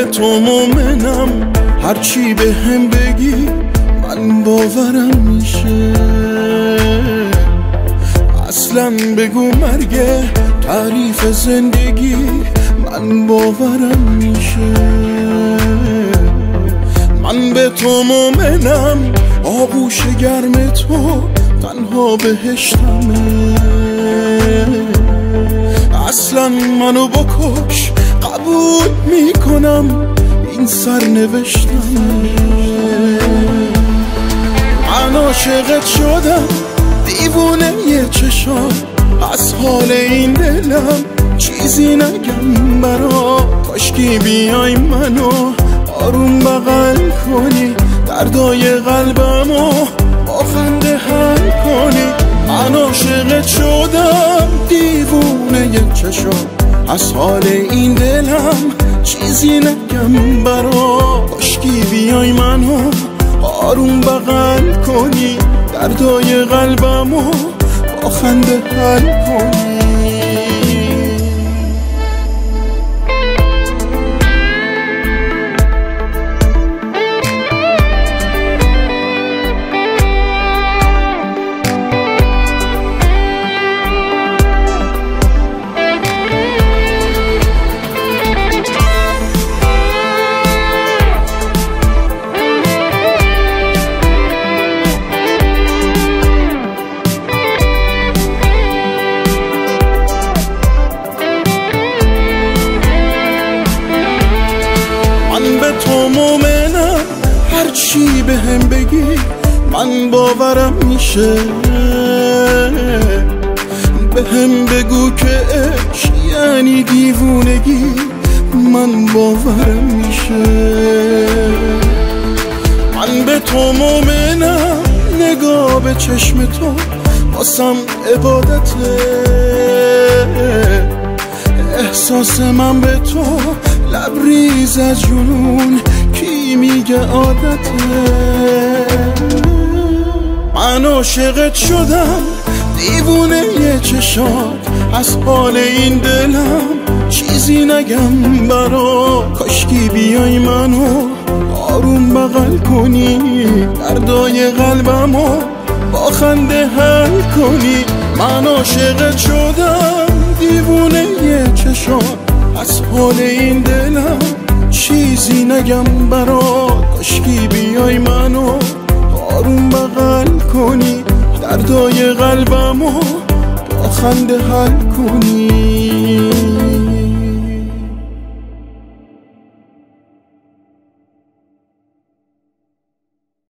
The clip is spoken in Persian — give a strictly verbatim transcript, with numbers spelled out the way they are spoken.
تو مومنم، هرچی به هم بگی من باورم میشه. اصلا بگو مرگه تعریف زندگی من باورم میشه. من به تو مومنم، آغوش گرم تو تنها بهشتمه. اصلا منو بکش قبول میکنم، این سرنوشتمه. من عاشقت شدم دیوونه یه چشام، از حال این دلم چیزی نگم برا. کاشکی بیای منو آروم بغل کنی، دردای قلبمو با خنده حل کنی. من عاشقت شدم دیوونه یه چشام، از حال این دلم چیزی نگم برا. کاشکی بیای منو آروم بغل کنی، دردای قلبمو با خنده حل کنی. تو مومنم، هرچی به هم بگی من باورم میشه. به هم بگو که عشق یعنی دیوونگی، من باورم میشه. من به تو مومنم، نگاه به چشم تو واسم عبادته. احساس من به تو لبریز از جنون، کی میگه عادته. من عاشقت شدم دیوونه یه چشات، از حال این دلم چیزی نگم برا. کاشکی بیای منو آروم بغل کنی، دردای قلبمو با خنده حل کنی. من عاشقت شدم دیوونه یه چشات، از حال این دلم چیزی نگم برا. کاشکی بیای منو آروم بغل کنی، دردای قلبمو با خنده حل کنی.